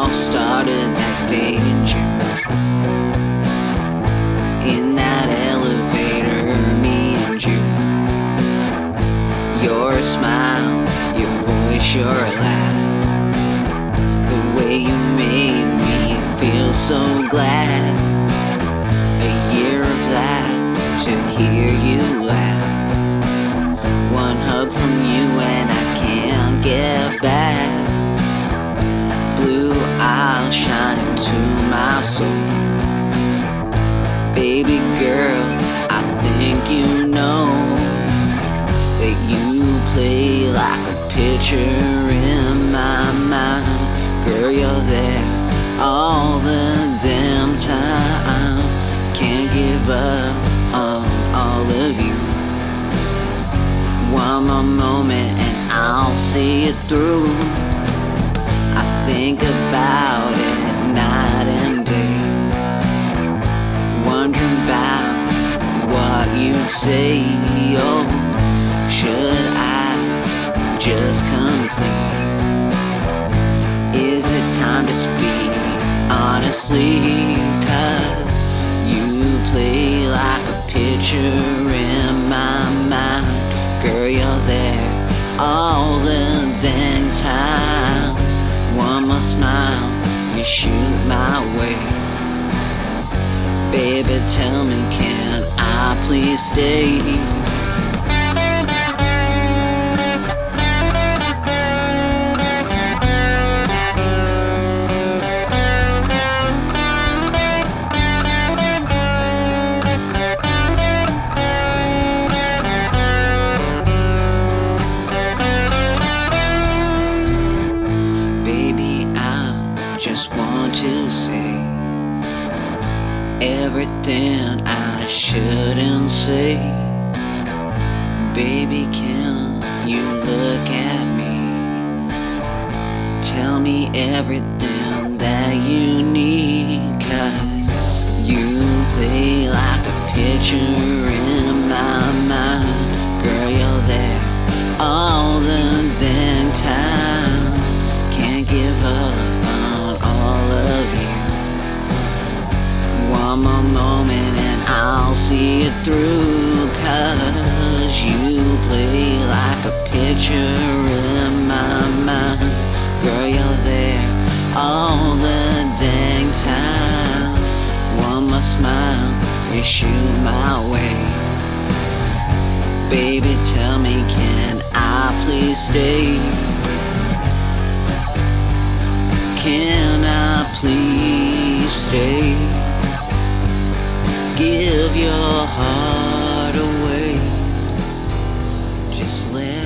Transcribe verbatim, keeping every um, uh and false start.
all started that danger. In that elevator, me and you. Your smile, your voice, your laugh, the way you made me feel so glad. A year of that to hear you laugh. One hug from you and I can't get back. Blue eyes shining to my soul. Baby girl, I think you know that you play like a picture in my mind. Girl, you're there all the damn time. Can't give up on all of you. One more moment and I'll see it through. I think about it night and day, wondering about what you'd say. Oh, should I just come clean? Is it time to speak honestly? Cause you play like a picture in my mind. Girl, you're there all the dang time. One more smile, you shoot my way. Baby, tell me, can I please stay? Just want to say everything I shouldn't say. Baby, can you look at me? Tell me everything that you need. Cause you play like a picture in my mind. Girl, you're there all the dang time. Can't give up all of you. One more moment and I'll see it through. Cause you play like a picture in my mind. Girl, you're there all the dang time. One more smile, you shoot my way. Baby, tell me, can I please stay? Can I please stay? Give your heart away. Just let